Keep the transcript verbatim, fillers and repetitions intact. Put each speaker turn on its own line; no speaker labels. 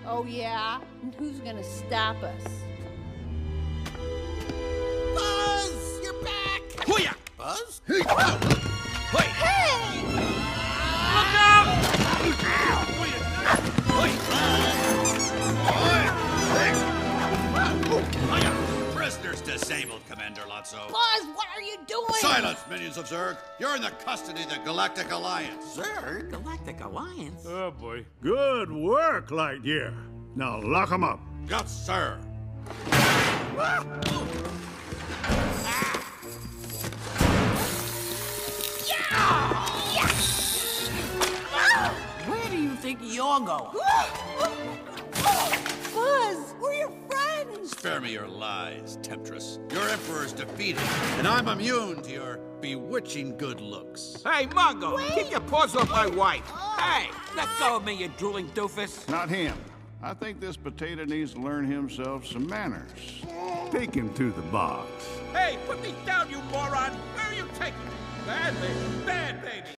Oh, yeah? And who's gonna stop us?
Buzz! You're back!
Hoo-ya!
Buzz?
Hey! Oh. Wait!
Hey!
Look out! Prisoners disabled, Commander Lotso.
Buzz, what are you doing?
Silence, minions of Zurg. You're in the custody of the Galactic Alliance.
Zurg? Galactic Alliance?
Oh, boy. Good work, Lightyear. Now lock him up.
Yes, sir.
Where do you think you're going?
Buzz, we're your friends.
Spare me your lies, Temptress. Your Emperor's defeated, and I'm immune to your bewitching good looks.
Hey, Mongo, keep your paws off my wife. Hey, let go of me, you drooling doofus.
Not him. I think this potato needs to learn himself some manners. Take him to the box.
Hey, put me down, you moron. Where are you taking me? Bad baby, bad baby.